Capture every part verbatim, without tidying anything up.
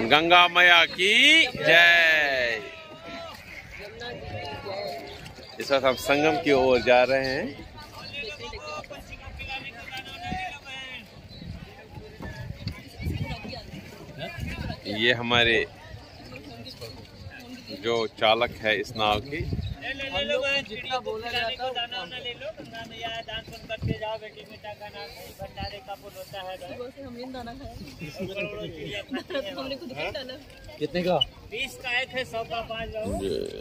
गंगा मैया की जय। इस वक्त हम संगम की ओर जा रहे हैं। ये हमारे जो चालक है इस नाव की। जितना बोला जाता है दाना ले लो, गंगा मैया दान पुण्य करके जाओ, बेटी बेटा का नाम भंडारे का पुण्य होता है। हमने दाना खाया, हमने खुद का डाला। कितने का? बीस का एक है, सौ का पाँच लो।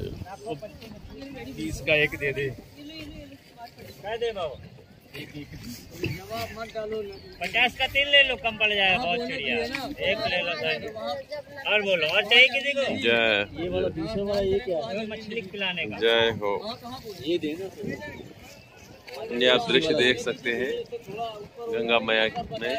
बीस का एक दे दे। क्या दे बाबू? जवाब मत डालो। पचास का तीन ले लो, कम पड़ जाएगा। बहुत चिड़िया, एक ले लो। और बोलो, और चाहिए किसी को? जय। ये वाला बीस वाला ये क्या है? मछली खिलाने का। जय हो। ये दे दो। ये आप दृश्य देख सकते हैं गंगा मैया में।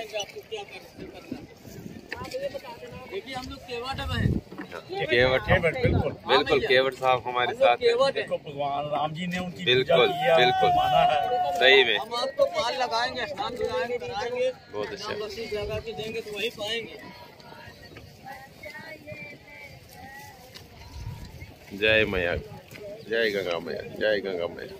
देखिए हम लोग केवट है। केवट केवट बिल्कुल बिल्कुल केवट साहब हमारे साथ हैं। देखो भगवान राम जी ने उनकी बिल्कुल बिल्कुल सही में। हम आपको पाल लगाएंगे, स्नान कराएंगे, कराएंगे। बहुत अच्छा लगा के देंगे तो वही पाएंगे। जय मैया, जय गंगा मैया, जय गंगा मैया,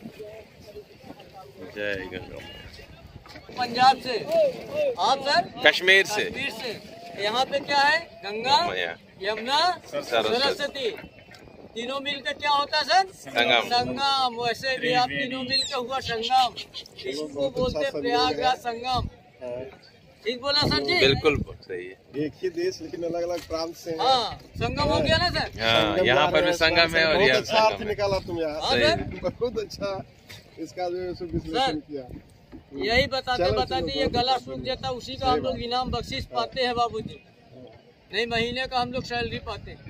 जय गंगा मैया। पंजाब से आप सर? कश्मीर से। कश्मीर से। यहाँ पे क्या है? गंगा मैया, यमुना, सरस्वती, तीनों मिलकर क्या होता है सर? संगम। संगम। वैसे भी आप तीनों मिलकर हुआ संगम। इसको बोलते प्रयागराज संगम। ठीक बोला सर जी? बिल्कुल सही है। एक ही देश लेकिन अलग अलग प्रांत से हैं। हाँ, संगम हो गया ना सर? हाँ, यहाँ पर भी संगम है और बहुत यहाँ अच्छा अर्थ संगम है। निकाला तुम यार। सही है। बहुत अच्छा इसका जो है सो विश्लेषण किया। यही बताते चलो, बताते चलो, ये बहुत गला अच्छा। सूख जाता, उसी का हम लोग इनाम बख्शीश पाते हैं बाबूजी। नहीं, महीने का हम लोग सैलरी पाते हैं।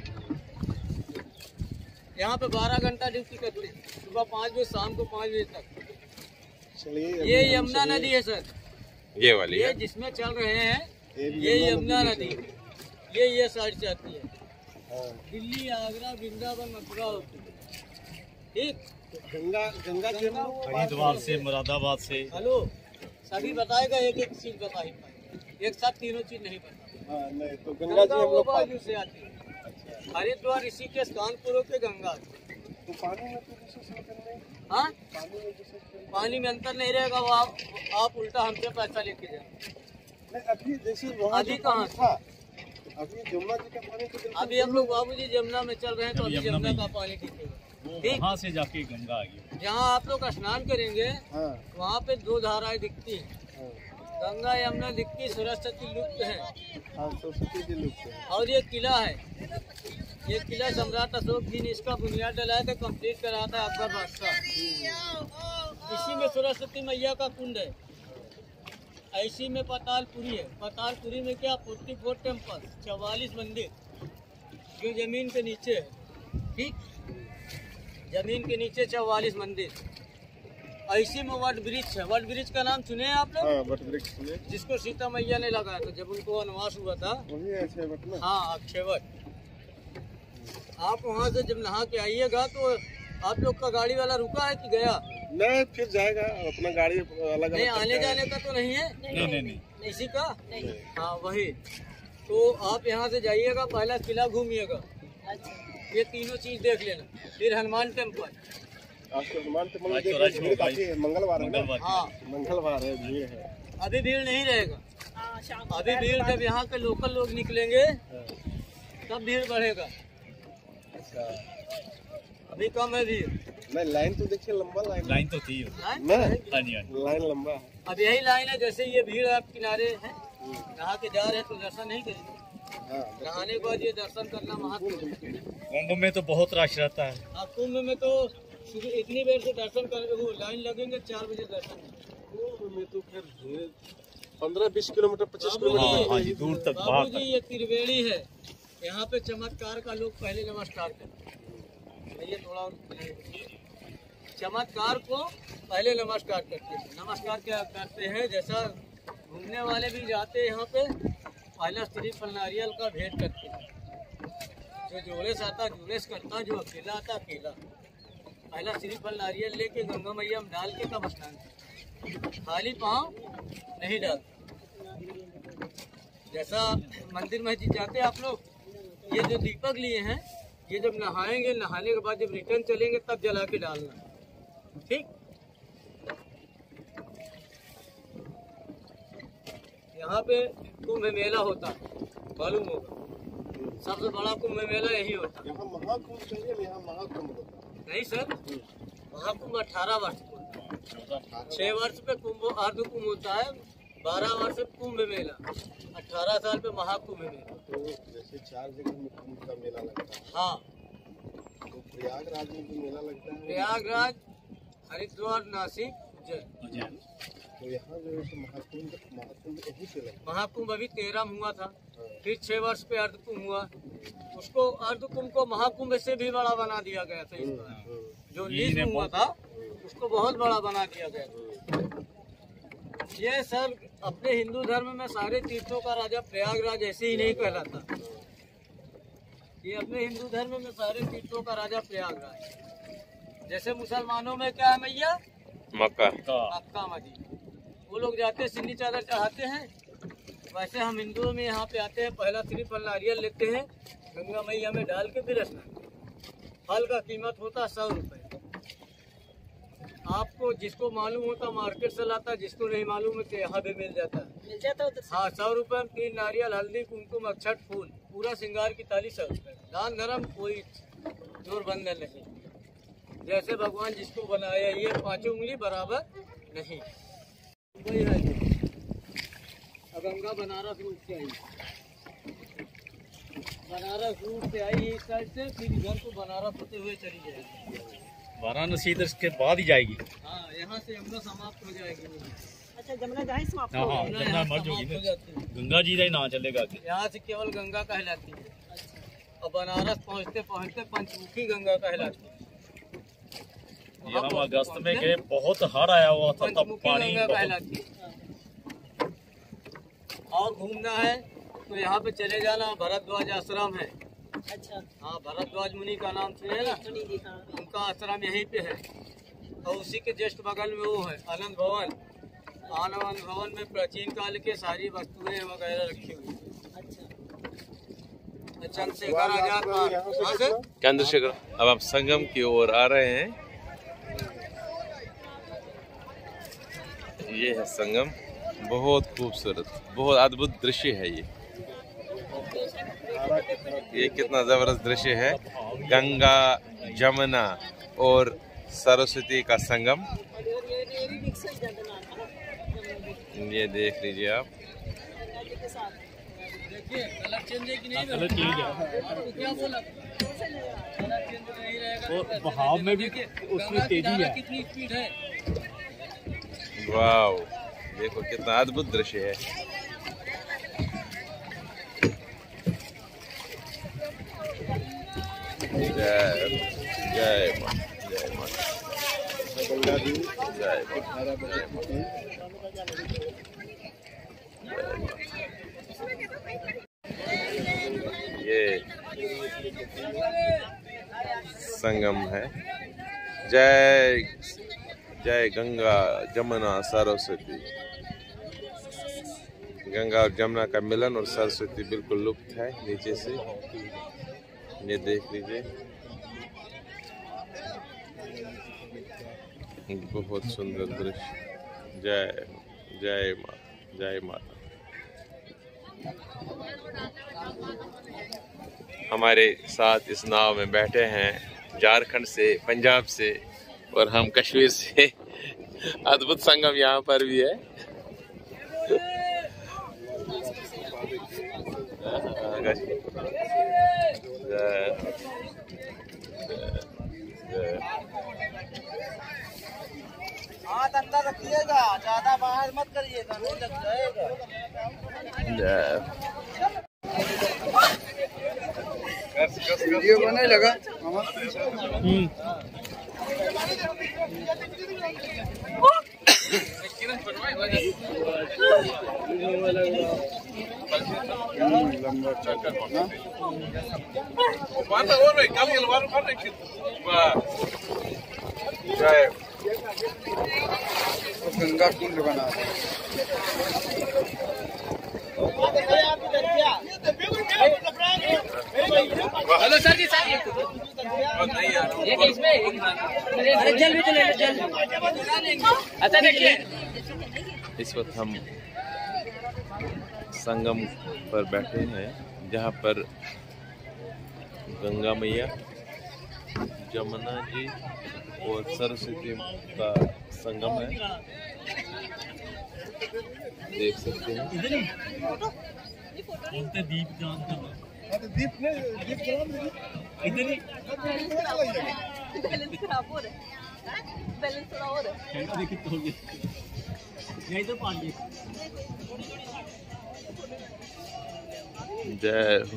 यहाँ पे बारह घंटा ड्यूटी करते हैं, सुबह पाँच बजे शाम को पाँच बजे तक। चलिए ये यमुना नदी है सर, ये वाली ये है। जिसमें चल रहे हैं ये भी ये यमुना यमुना नदी नदी। ये ये साइड से आती है, हाँ। दिल्ली, आगरा, वृंदावन, मथुरा होती है। ठीक। गंगा गंगा जी हम लोग हरिद्वार से, मुरादाबाद से। हेलो, सभी बताएगा, एक एक चीज बता ही पाएगा, एक साथ तीनों चीज नहीं बता। हाँ, नहीं तो गंगा जी हम लोग बाजू से आती है। हरिद्वार ऋषिकेश कानपुर के गंगा। तो पानी में तो जैसे संकट नहीं, हाँ, पानी में जैसे संकट पानी में अंतर नहीं रहेगा। वो आप, आप उल्टा हमसे पैसा लेके जाए। नहीं। अभी जैसे वहाँ अभी जो कहाँ पानी था, अभी यमुना जी का पानी तो बिल्कुल अभी हम लोग बाबूजी जमुना में चल रहे हैं, तो अभी यमुना जमुना में का पानी दिखेगा। वो ठीक। वहाँ से जाके गंगा आ गई। जहाँ आप लोग स्नान करेंगे हाँ, वहाँ पे दो धाराएं दिखती हैं, हाँ, गंगा यमुना दिखती, सरस्वती लुप्त है। हाँ, सरस्वती जी लुप्त है। और ये किला है, ये किला सम्राट अशोक जी ने इसका बुनियाद डलाया था, कंप्लीट करा था अकबर बादशाह। इसी में सरस्वती मैया का कुंड है। ऐसी में पातालपुरी है। पातालपुरी में क्या? फोर्टी फोर टेम्पल, चौवालीस मंदिर जो जमीन के नीचे है। ठीक, जमीन के नीचे चौवालीस मंदिर। ऐसी में वट वृक्ष है। वट वृक्ष का नाम सुने हैं आप लोग? हाँ, वट वृक्ष में जिसको सीता मैया ने लगाया था जब उनको वनवास हुआ था। वही है छह वट ना। हाँ, अक्षयवट। आप वहाँ से जब नहा के आइएगा तो आप लोग का गाड़ी वाला रुका है कि गया? नहीं, फिर जाएगा अपना गाड़ी अलग नहीं, अलग आने जाने का तो नहीं है? नहीं नहीं नहीं। इसी का? हाँ, वही। तो आप यहाँ से जाइएगा, पहला किला घूमिएगा, ये तीनों चीज देख लेना। फिर हनुमान टेम्पल। आज तो हनुमान टेम्पल में आज तो देखिए, राजभोग भीड़ काफी है, मंगलवार है ना? मंगलवार। हाँ, मंगलवार है, भीड़ है। अभी भीड़ नहीं रहेगा। अभी भीड़ जब यहाँ के लोकल लोग निकलेंगे तब भीड़ बढ़ेगा। अभी कम है भीड़। नहीं, लाइन तो देखिए, लंबा लाइन लाइन तो थी। लाइन नहीं, हाँ जी, हाँ जी। लाइन लंबा है। अब यही लाइन है। जैसे ये भीड़ आप किनारे है, नहा के जा रहे हैं तो दर्शन नहीं करेंगे। हाँ, नहाने के बाद ये दर्शन करना महत्व है। कुंभ में तो बहुत रश रहता है। आप कुंभ में तो शुरू इतनी देर से दर्शन कर वो लाइन लगेंगे, चार बजे दर्शन। कुंभ में तो फिर पंद्रह बीस किलोमीटर पच्चीस हाँ किलोमीटर हाँ जी, दूर तक बाहर बाबू जी, ये त्रिवेणी है। यहाँ पे चमत्कार का लोग पहले नमस्कार करते हैं। ये थोड़ा और चमत्कार को पहले नमस्कार करते हैं। नमस्कार क्या करते हैं? जैसा घूमने वाले भी जाते हैं यहाँ पे, पहला श्रीफल नारियल का भेंट करते हैं। जो जोड़े से आता जोड़ेस करता, जो अकेला आता अकेला। पहला श्रीफल नारियल लेके गंगा मैया में डाल के तब स्नान, खाली पाँव नहीं डालते। जैसा मंदिर मस्जिद जाते हैं आप लोग, ये जो दीपक लिए हैं, ये जब नहाएंगे, नहाने के बाद जब रिटर्न चलेंगे तब जला के डालना, ठीक। यहाँ पे कुंभ मेला होता है, मालूम होगा, सबसे बड़ा कुंभ मेला यही होता है। यहाँ महाकुंभ चाहिए, यहाँ महाकुंभ होता है। नहीं सर, महाकुंभ अठारह वर्ष को होता है, छह वर्ष पे कुंभ अर्ध कुंभ होता है, बारह वर्ष पे कुंभ मेला, अठारह साल पे महाकुंभ मेला। तो जैसे चार जगह में कुंभ का मेला लगता है, हाँ, तो प्रयागराज में भी मेला लगता है। प्रयागराज, हरिद्वार, नासिक, उज्जैन। तो यहाँ जो है महाकुंभ महाकुंभ यहीं से लगता महाकुंभ अभी तेरह में हुआ था, फिर छह वर्ष पे अर्ध कुंभ हुआ, उसको अर्ध कुंभ को महाकुंभ से भी बड़ा बना दिया गया था इस बार। जो लीज में हुआ था उसको बहुत बड़ा बना दिया गया। ये सर अपने हिंदू धर्म में सारे तीर्थों का राजा प्रयागराज ऐसे ही नहीं कहलाता। ये अपने हिंदू धर्म में सारे तीर्थों का राजा प्रयागराज। जैसे मुसलमानों में क्या है मैया, मक्का मक्का मदीना, वो लोग जाते सिन्नी चादर चढ़ाते हैं, वैसे हम हिंदुओं में यहाँ पे आते हैं, पहला श्रीफल नारियल लेते हैं, गंगा मैया में डाल के फिर स्नान। फल का कीमत होता है सौ रुपये। आपको जिसको मालूम होता मार्केट से लाता, जिसको नहीं मालूम है तो यहाँ पे मिल जाता है, मिल जाता है। हाँ, सौ रुपये में तीन नारियल, हल्दी, कुमकुम, अक्षत, फूल, पूरा श्रृंगार की थाली सौ रुपये। दान धर्म कोई जोर बंधन नहीं, जैसे भगवान जिसको बनाया, ये पांचों उंगली बराबर नहीं। वही है गंगा बनारस रूट से आई, बनारस रूट से आई इस साइड से, फिर इधर को बनारस होते हुए चली जाएगी। वाराणसी इधर के बाद ही जाएगी। हाँ, यहाँ से यमुना समाप्त हो जाएगी। अच्छा, जमुना जहाँ समाप्त हाँ हो हाँ, गई। जमुना मर जाएगी, गंगा जी का ना चलेगा। यहाँ से केवल गंगा कहलाती है, और बनारस पहुँचते पहुँचते पंचमुखी गंगा कहलाती है। ये हम अगस्त में गए, बहुत हड़ आया हुआ था, तब पंचमुखी पानी गंगा बहुत। कहलाती है। और घूमना है तो यहाँ पे चले जाना, भरद्वाज आश्रम है। अच्छा, हाँ, भरद्वाज मुनि का नाम सुने ना, सुनी जी, हाँ। उनका आश्रम यहीं पे है, और उसी के जस्ट बगल में वो है आनंद भवन। आनंद भवन में प्राचीन काल के सारी वस्तुएं वगैरह रखी हुई। अच्छा, चंद्रशेखर आजाद कहाँ से? चंद्रशेखर। अब हम संगम की ओर आ रहे हैं। ये है संगम, बहुत खूबसूरत, बहुत अद्भुत दृश्य है ये। ये कितना जबरदस्त दृश्य है, गंगा, जमुना और सरस्वती का संगम। ये देख लीजिए आप। देखिए कलर चेंज है कि नहीं? कलर चेंज है। आपको क्या बोला? कलर चेंज नहीं रहेगा। और बहाव में भी उसमें तेजी है। कितनी स्पीड है? वाव, देखो कितना अद्भुत दृश्य है। जय जय मां, जय मां, जय मां। ये संगम है। जय जय गंगा, जमुना, सरस्वती। गंगा और जमुना का मिलन और सरस्वती बिल्कुल लुप्त है नीचे से। ये देख लीजिए, बहुत सुंदर दृश्य। जय जय माँ, जय माता। हमारे साथ इस नाव में बैठे हैं झारखंड से, पंजाब से और हम कश्मीर से। अद्भुत संगम यहाँ पर भी है। हाथ अंदर रखिएगा, ज्यादा बाहर मत करिएगा, नहीं लग जाएगा। वीडियो बनने लगा। गंगा कुंड बना हेलो सर जी सर एक इसमें अरे जल भी तो ले लो जल। अच्छा देखिए इस वक्त हम संगम पर बैठे हैं जहाँ पर गंगा मैया, जमुना जी और सरस्वती का संगम है। देख सकते हैं दीप जान दीप ने दीप इधर ही बैलेंस खराब हो रहा है, बैलेंस थोड़ा हो रहा है। यही तो पानी जय हो।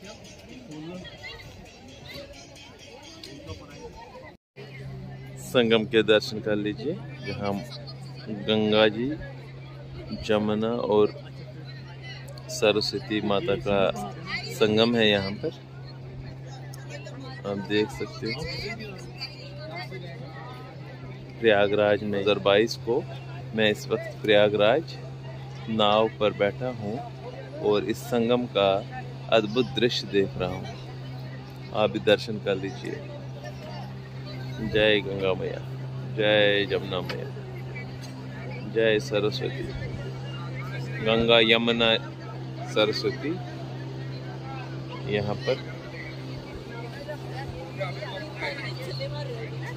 संगम के दर्शन कर लीजिए जहाँ गंगा जी, जमुना और सरस्वती माता का संगम है। यहाँ पर आप देख सकते हो प्रयागराज में दो हज़ार बाईस को मैं इस वक्त प्रयागराज नाव पर बैठा हूँ और इस संगम का अद्भुत दृश्य देख रहा हूँ। आप भी दर्शन कर लीजिए। जय गंगा मैया, जय जमुना मैया, जय सरस्वती। गंगा, यमुना, सरस्वती यहाँ पर